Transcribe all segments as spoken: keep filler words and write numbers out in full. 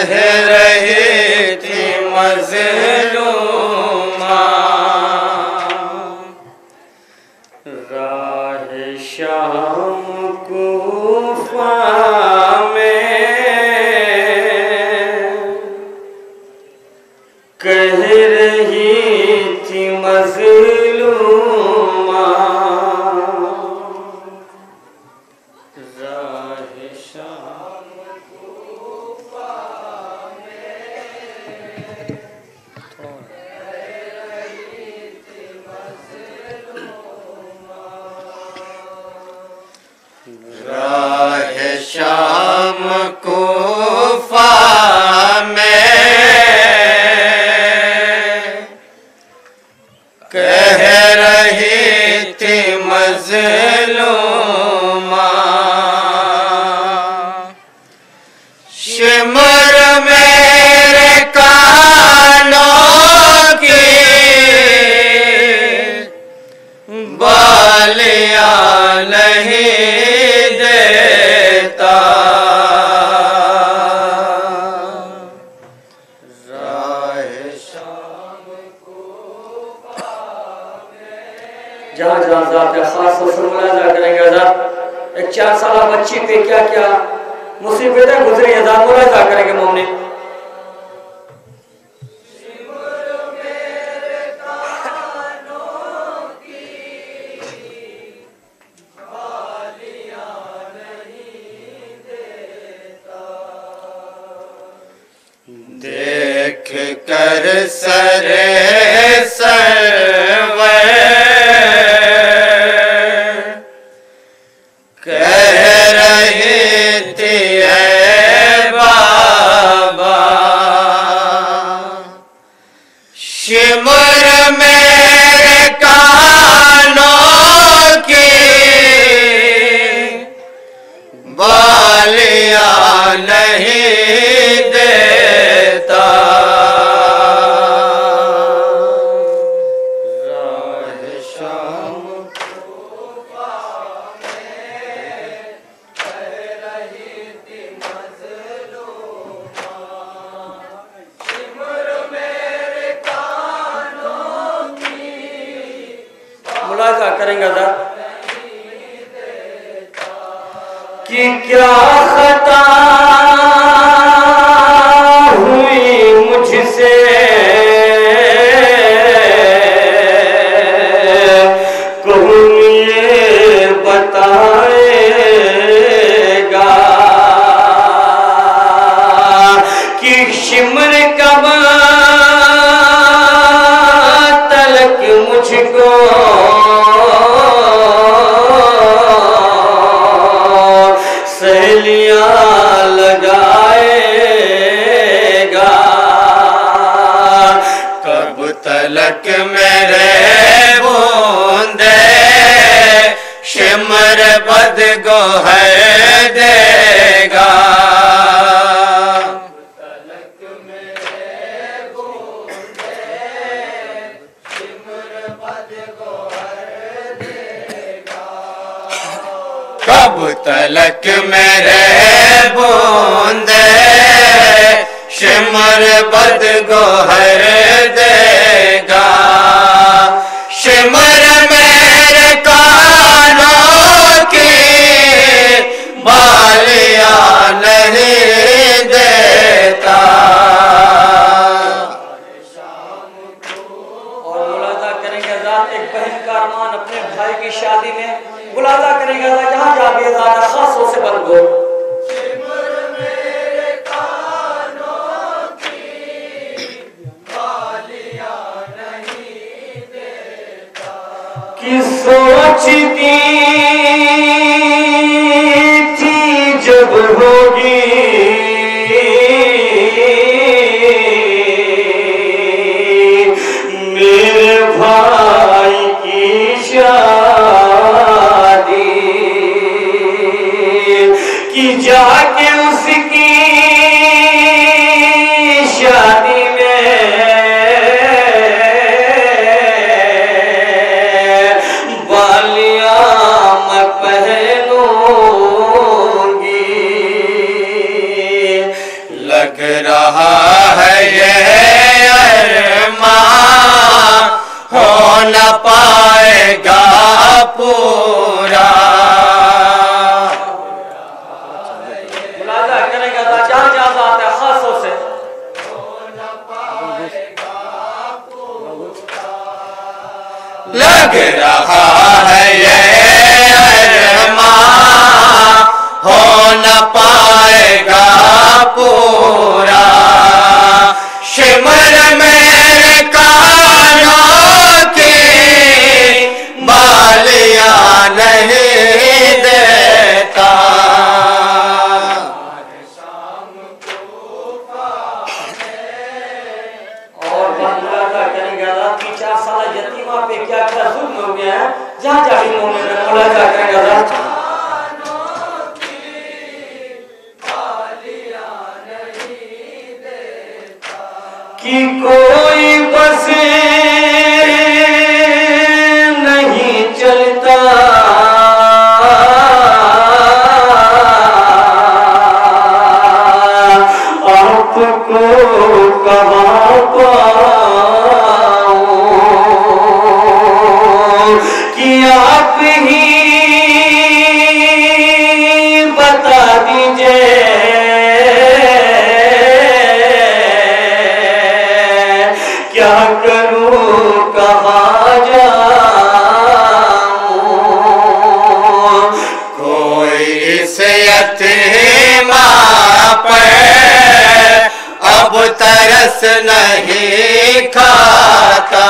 कह रही थी मज़लूमा, राह शाम कूफा में कह रही थी मज़लूमा, राह शाम कूफा में कह रही थी मज़लूमा, राह शाम कूफा में कह रही थी मज़लूमा, शिमर मेरे कानों की बालियां नहीं देता, जहाँ जहाँ ज़ात खास मुलाजा करेंगे हज़रत, एक चार साल बच्ची पे क्या क्या मुसीबतें गुजरी हज़रत, मुलाजा करेंगे मोमिन। देख कर सरे सरवर कह रही थी ऐ बाबा, शिमर मेरे कानों की बालियां नहीं देता, राह शाम कूफा में कह रही थी मज़लूमा, शिमर मेरे कानों की मुलाजा करेंगे ज़रा कि क्या खता हुई मुझसे, कौन ये बताएगा कि शिमर कब तलक मुझको सहेलियां लगाएगा, कब तलक मेरे बूंदे शिमर बद गोहर देगा, तलक मेरे बूंदे शिमर बद गोहर देगा, कब तलक मेरे बूंदे शिमर बद गोहर देगा, शिमर मेरे कानों की बालियां नहीं देता। और मुलाजा करेंगे ज़ात एक बहन का अरमान अपने भाई की शादी में, मुलाजा करेंगे जहाँ जहाँ भी ज़ात खासों से बन गो, कि सोचती थी जब होगी मेरे भाई की शादी, कि जाके उसकी शादी लग रहा रहा है ये अरमान, हो न पाएगा पूरा। मुलाजा करेगा जहाँ जहाँ बात है खासों से, लग रहा है ये अरमान, हो न पाएगा पूरा। शिमर मेरे कानों की बालियां नहीं देता। और मुलाजा करेगा कि चार साल यतीमा पे क्या क्या जुल्म हो गया है, जहाँ जहाँ भी मोमिन मुलाजा करेगा कि कोई बस नहीं चलता, आपको कहाँ पाऊं कि आप ही बता दीजिए क्या करूं कहाँ जाऊं। कोई इस यतीमा पर अब तरस नहीं खाता।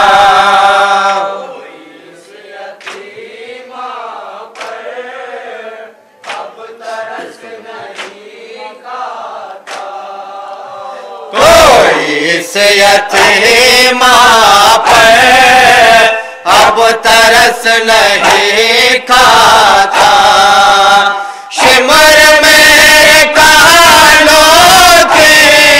कोई इस यतीमा पर अब तरस नहीं खाता। शिमर मेरे कानों के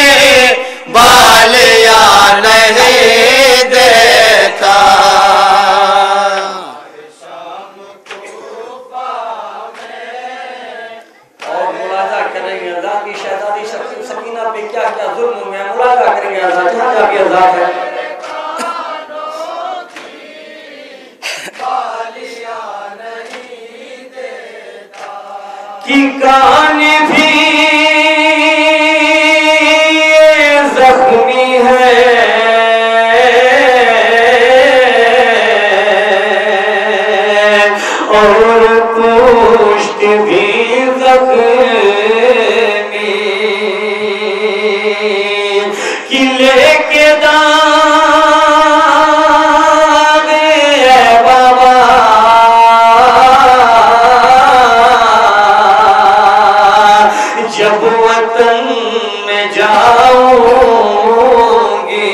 बालियां नहीं देता। और मुलाजा करेंगे अल्लाह की शहजादी सकीना पे क्या क्या जुल्म हुए हैं, मुलाजा करेंगे अल्लाह जहाँ जहाँ भी अज़ाब है। कि कान भी जख्मी है और पुष्ट भी जख्मी, कि लेके दाग है बाबा जब वतन में जाऊंगी,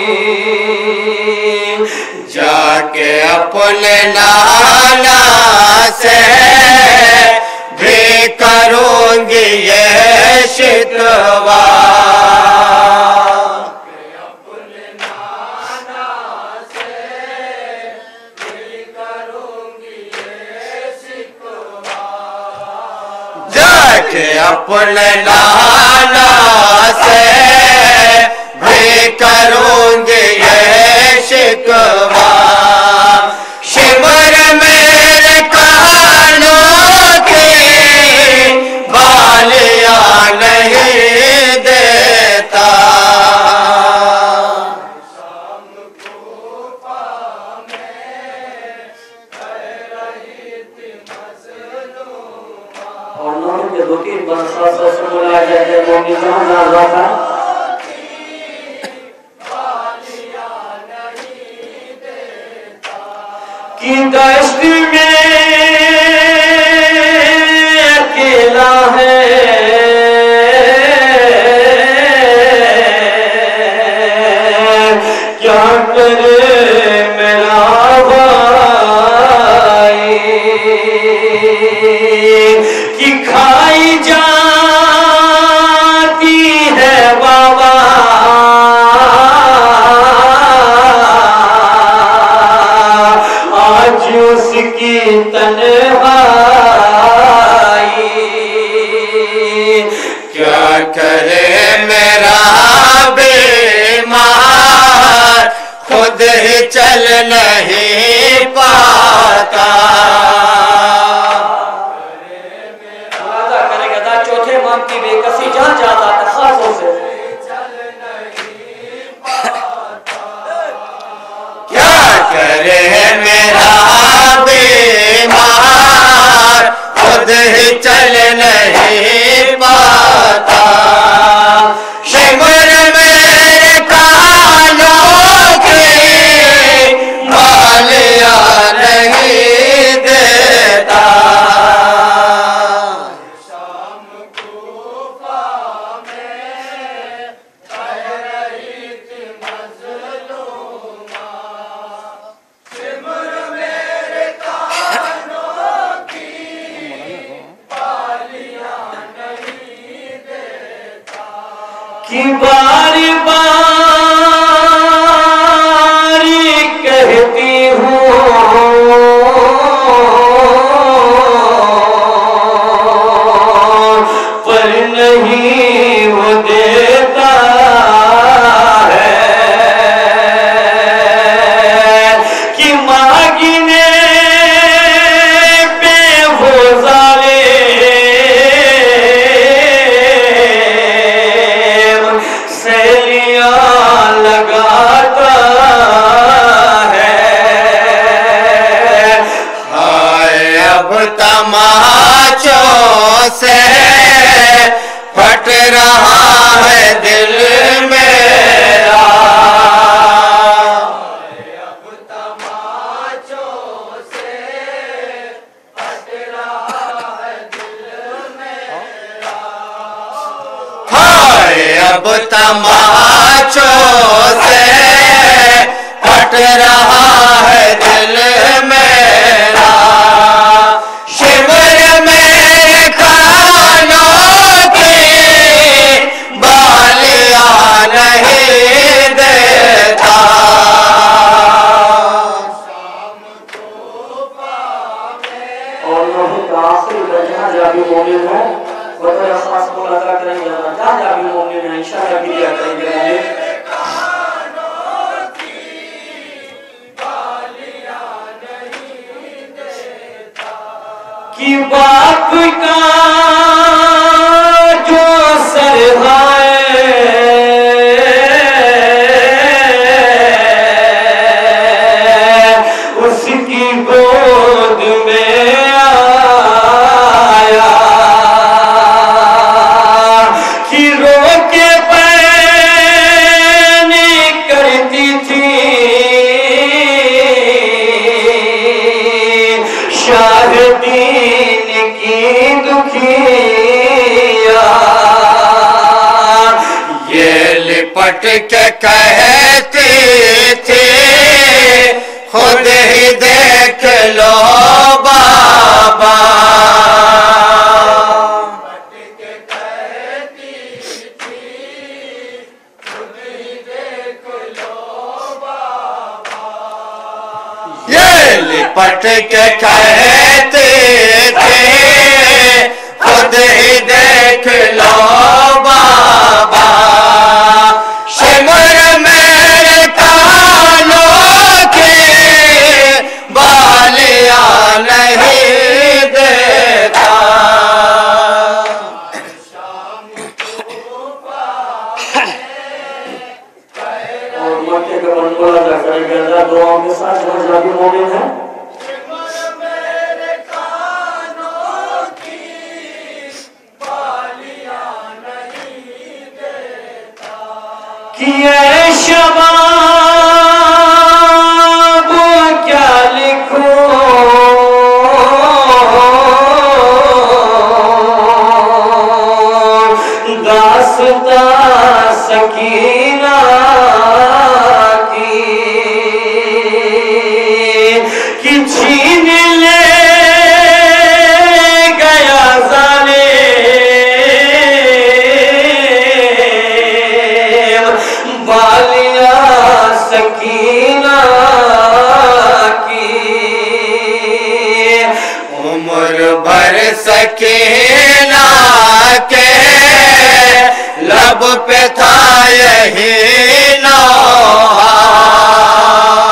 जाके अपने नाना से भी करूंगी ये शिकवा। जाके अपने नाना से भी करूंगी ये शिकवा। शिमर मेरे कानों की बालियां नहीं देता। और नौरों के दो तीन बार सास सास बोला जाए मोमिन जहाँ जहाँ जाता कि दश्त में अकेला है क्या करे मेरा भाई, कि खाई जाती है बाबा आज उसकी तन्हाई। क्या करे मेरा ही चल नहीं पाता। करेगा चौथे माम की बेकसी जहाँ जाता था खासों से क्या करे मेरा बीमार खुद ही चल नहीं पाता। शिमर मेरे कानों की मालिया नहीं देता। शाम कूफा में कह रही थी मज़लूमा, शिमर मेरे कानों की मालिया नहीं देता। कि बारी बारी कहती हूँ पर नहीं वो देता है कि मांगने पे वो जालिम सैलियां लगाता है। हाय अब तमाचों से फट रहा है दिल मेरा। अब तमाचों से फट रहा है दिल मेरा। हाय अब तमाचों से फट रहा है दिल मेरा। शिमर मेरे कानों की बालिया नहीं देता। और लोगों का आखिरी जहाँ जाबी मोमिन है वो तो खास को लगा करेंगे जहाँ जाबी मोमिन है इंशाअल्लाह भी दिया करेंगे मोमिन। कि बाप का जो सर है उसकी गोद में आया कि रोके पैनी करती थी शाहदीन की दुखिया। ये लिपट के कहती थी खुद ही देख लो बाबा। ये लिपट के कहते थे खुद ही देख लो बाबा। शिमर मेरे कानों की बालिया नहीं देता। और मक्के का बनबोला जा करेगा दुआओं के साथ जहाँ जाबी मोमिन है। कि ऐ शबाब क्या लिखूं दास्तां सकीना की कि छीन ले गया जालिम बालिया सकीना की। उम्र भर सकीना के लब पे था यही नौहा।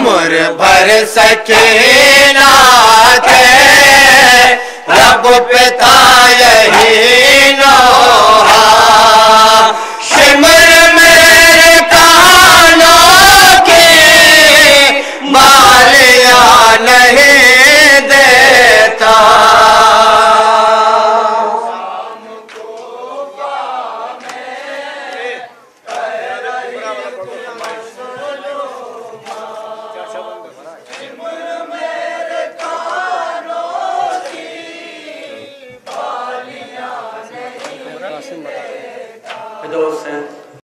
उम्र भर सकीना के रब पिता यही नौहा